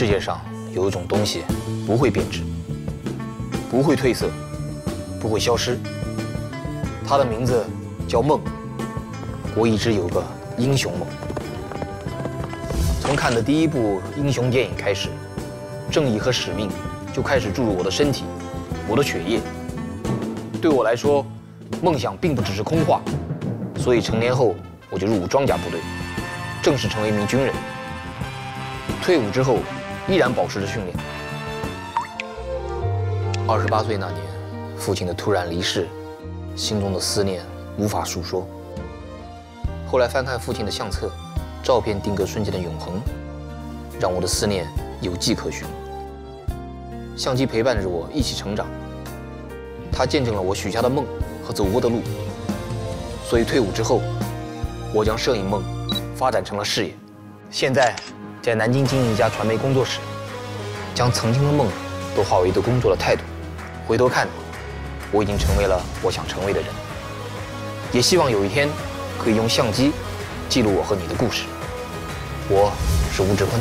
世界上有一种东西不会变质，不会褪色，不会消失。它的名字叫梦。我一直有个英雄梦。从看的第一部英雄电影开始，正义和使命就开始注入我的身体，我的血液。对我来说，梦想并不只是空话，所以成年后我就入伍装甲部队，正式成为一名军人。退伍之后，依然保持着训练。28岁那年，父亲的突然离世，心中的思念无法诉说。后来翻看父亲的相册，照片定格瞬间的永恒，让我的思念有迹可循。相机陪伴着我一起成长，它见证了我许下的梦和走过的路。所以退伍之后，我将摄影梦发展成了事业。现在在南京经营一家传媒工作室，将曾经的梦都化为对工作的态度。回头看，我已经成为了我想成为的人。也希望有一天可以用相机记录我和你的故事。我是吴志坤。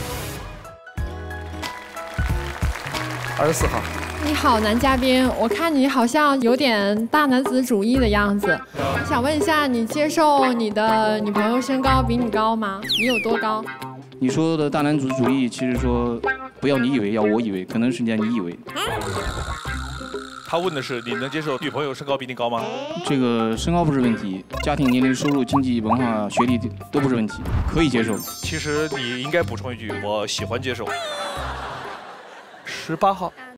24号。 你好，男嘉宾，我看你好像有点大男子主义的样子，想问一下，你接受你的女朋友身高比你高吗？你有多高？ 你说的大男子主义，其实说不要你以为，要我以为，可能是人家你以为。 他问的是你能接受女朋友身高比你高吗？ 这个身高不是问题，家庭、年龄、收入、经济、文化、学历都不是问题，可以接受。 其实你应该补充一句，我喜欢接受。18号。